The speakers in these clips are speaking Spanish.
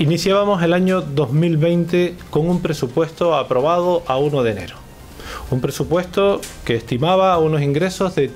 Iniciábamos el año 2020 con un presupuesto aprobado a 1 de enero. Un presupuesto que estimaba unos ingresos de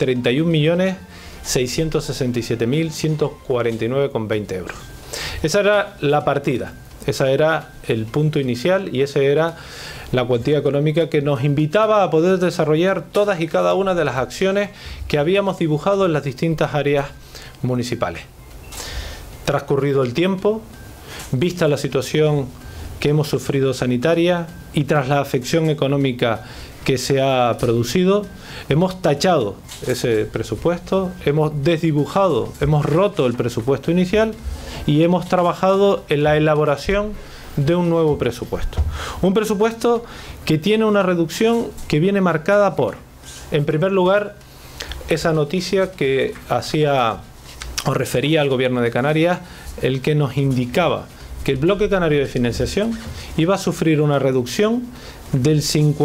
31.667.149,20 euros. Esa era la partida, ese era el punto inicial y esa era la cuantía económica que nos invitaba a poder desarrollar todas y cada una de las acciones que habíamos dibujado en las distintas áreas municipales. Transcurrido el tiempo, vista la situación que hemos sufrido sanitaria y tras la afección económica que se ha producido, hemos tachado ese presupuesto, hemos desdibujado, hemos roto el presupuesto inicial y hemos trabajado en la elaboración de un nuevo presupuesto. Un presupuesto que tiene una reducción que viene marcada por, en primer lugar, esa noticia que hacía o refería al Gobierno de Canarias, el que nos indicaba que el bloque canario de financiación iba a sufrir una reducción del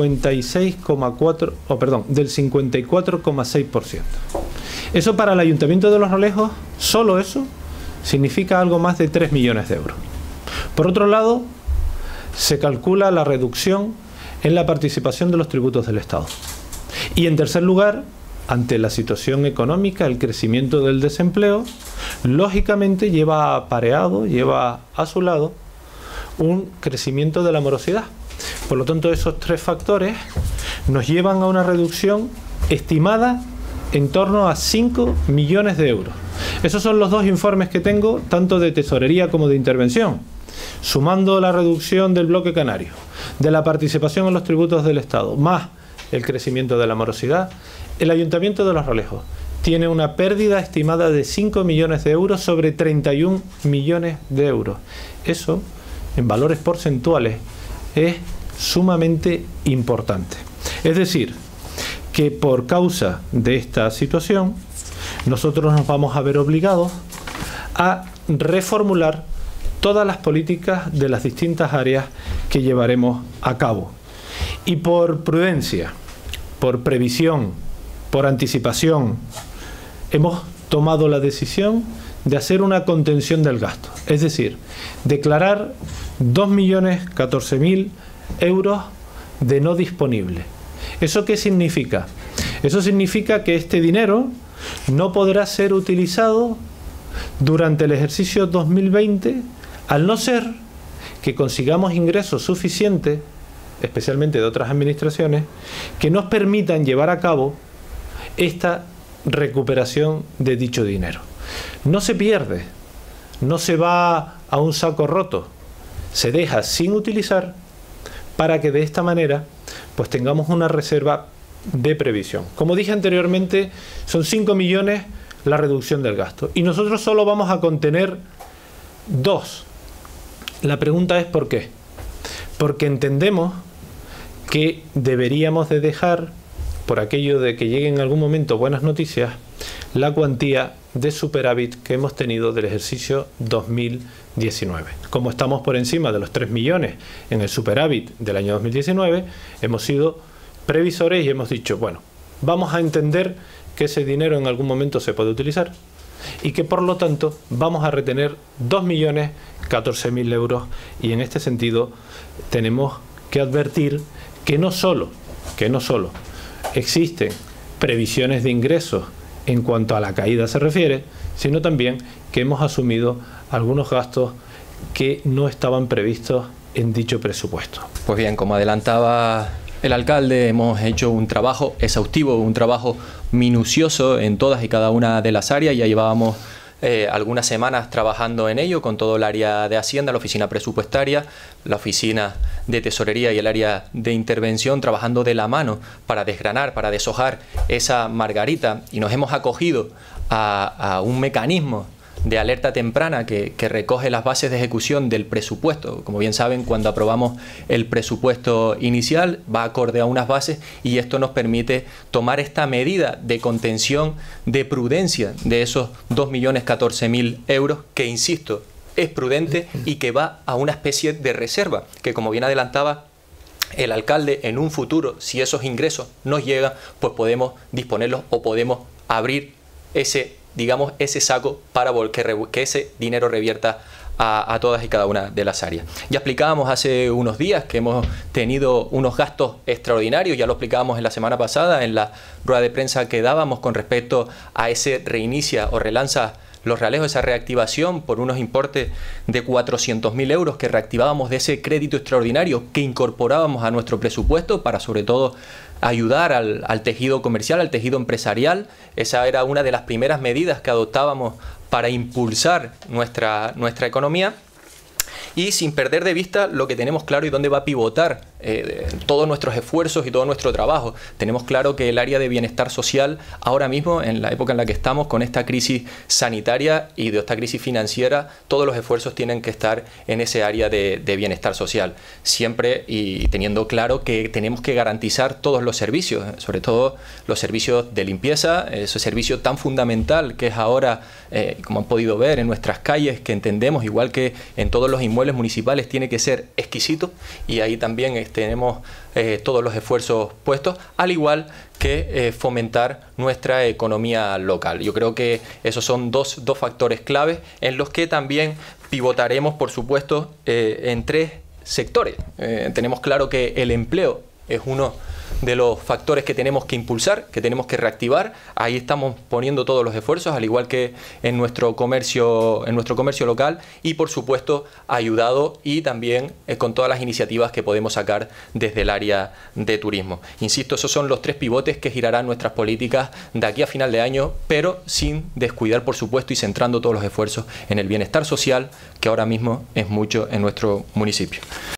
54,6%. Eso para el Ayuntamiento de Los Realejos, solo eso, significa algo más de 3 millones de euros. Por otro lado, se calcula la reducción en la participación de los tributos del Estado. Y en tercer lugar, ante la situación económica, el crecimiento del desempleo, lógicamente lleva apareado, lleva a su lado un crecimiento de la morosidad. Por lo tanto, esos tres factores nos llevan a una reducción estimada en torno a 5 millones de euros. Esos son los dos informes que tengo, tanto de tesorería como de intervención. Sumando la reducción del bloque canario, de la participación en los tributos del Estado, más el crecimiento de la morosidad, el Ayuntamiento de Los Realejos tiene una pérdida estimada de 5 millones de euros sobre 31 millones de euros. Eso, en valores porcentuales, es sumamente importante. Es decir, que por causa de esta situación, nosotros nos vamos a ver obligados a reformular todas las políticas de las distintas áreas que llevaremos a cabo. Y por prudencia, por previsión, por anticipación, hemos tomado la decisión de hacer una contención del gasto. Es decir, declarar 2.014.000 euros de no disponible. ¿Eso qué significa? Eso significa que este dinero no podrá ser utilizado durante el ejercicio 2020, al no ser que consigamos ingresos suficientes, especialmente de otras administraciones, que nos permitan llevar a cabo esta recuperación de dicho dinero. No se pierde, no se va a un saco roto, se deja sin utilizar para que de esta manera pues tengamos una reserva de previsión. Como dije anteriormente, son 5 millones la reducción del gasto y nosotros solo vamos a contener 2. La pregunta es ¿por qué? Porque entendemos que deberíamos de dejar, por aquello de que lleguen en algún momento buenas noticias, la cuantía de superávit que hemos tenido del ejercicio 2019. Como estamos por encima de los 3 millones en el superávit del año 2019, hemos sido previsores y hemos dicho, bueno, vamos a entender que ese dinero en algún momento se puede utilizar y que por lo tanto vamos a retener 2.014.000 euros y en este sentido tenemos que advertir que no solo existen previsiones de ingresos en cuanto a la caída se refiere, sino también que hemos asumido algunos gastos que no estaban previstos en dicho presupuesto. Pues bien, como adelantaba el alcalde, hemos hecho un trabajo exhaustivo, un trabajo minucioso en todas y cada una de las áreas. Ya llevábamos algunas semanas trabajando en ello con todo el área de Hacienda, la oficina presupuestaria, la oficina de tesorería y el área de intervención, trabajando de la mano para desgranar, para deshojar esa margarita, y nos hemos acogido a un mecanismo de alerta temprana que recoge las bases de ejecución del presupuesto. Como bien saben, cuando aprobamos el presupuesto inicial va acorde a unas bases y esto nos permite tomar esta medida de contención, de prudencia de esos 2.014.000 euros que, insisto, es prudente y que va a una especie de reserva que, como bien adelantaba el alcalde, en un futuro, si esos ingresos nos llegan, pues podemos disponerlos o podemos abrir ese, digamos, ese saco para que ese dinero revierta a todas y cada una de las áreas. Ya explicábamos hace unos días que hemos tenido unos gastos extraordinarios, ya lo explicábamos en la semana pasada en la rueda de prensa que dábamos con respecto a ese reinicia o relanza Los Realejos, esa reactivación por unos importes de 400.000 euros que reactivábamos de ese crédito extraordinario que incorporábamos a nuestro presupuesto para sobre todo ayudar al tejido comercial, al tejido empresarial. Esa era una de las primeras medidas que adoptábamos para impulsar nuestra economía. Y sin perder de vista lo que tenemos claro y dónde va a pivotar todos nuestros esfuerzos y todo nuestro trabajo. Tenemos claro que el área de bienestar social, ahora mismo, en la época en la que estamos, con esta crisis sanitaria y de esta crisis financiera, todos los esfuerzos tienen que estar en ese área de bienestar social. Siempre y teniendo claro que tenemos que garantizar todos los servicios, sobre todo los servicios de limpieza, ese servicio tan fundamental que es ahora, como han podido ver en nuestras calles, que entendemos, igual que en todos los inmuebles municipales, tiene que ser exquisito, y ahí también tenemos todos los esfuerzos puestos, al igual que fomentar nuestra economía local. Yo creo que esos son dos factores claves en los que también pivotaremos, por supuesto, en tres sectores. Tenemos claro que el empleo es uno de los factores que tenemos que impulsar, que tenemos que reactivar. Ahí estamos poniendo todos los esfuerzos, al igual que en nuestro comercio local, y por supuesto ayudado y también con todas las iniciativas que podemos sacar desde el área de turismo. Insisto, esos son los tres pivotes que girarán nuestras políticas de aquí a final de año, pero sin descuidar, por supuesto, y centrando todos los esfuerzos en el bienestar social, que ahora mismo es mucho en nuestro municipio.